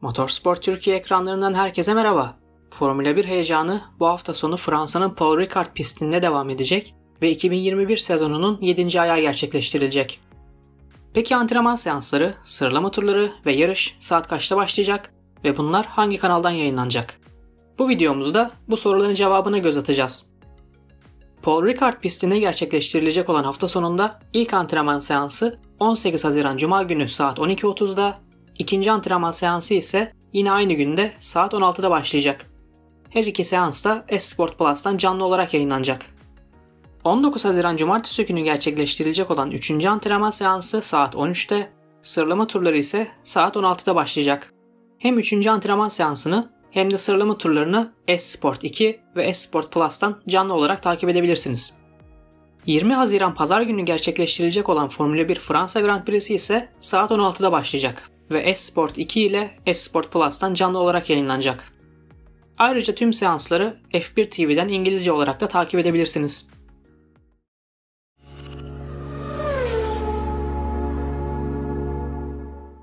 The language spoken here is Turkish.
Motorsport Türkiye ekranlarından herkese merhaba. Formula 1 heyecanı bu hafta sonu Fransa'nın Paul Ricard pistinde devam edecek ve 2021 sezonunun 7. ayağı gerçekleştirilecek. Peki antrenman seansları, sıralama turları ve yarış saat kaçta başlayacak ve bunlar hangi kanaldan yayınlanacak? Bu videomuzda bu soruların cevabına göz atacağız. Paul Ricard pistinde gerçekleştirilecek olan hafta sonunda ilk antrenman seansı 18 Haziran Cuma günü saat 12.30'da, ikinci antrenman seansı ise yine aynı günde saat 16'da başlayacak. Her iki seans da Esport Plus'tan canlı olarak yayınlanacak. 19 Haziran Cumartesi günü gerçekleştirilecek olan 3. antrenman seansı saat 13'te, sıralama turları ise saat 16'da başlayacak. Hem 3. antrenman seansını hem de sıralama turlarını Esport 2 ve Esport Plus'tan canlı olarak takip edebilirsiniz. 20 Haziran Pazar günü gerçekleştirilecek olan Formula 1 Fransa Grand Prix'si ise saat 16'da başlayacak ve Esport 2 ile Esport Plus'tan canlı olarak yayınlanacak. Ayrıca tüm seansları F1 TV'den İngilizce olarak da takip edebilirsiniz.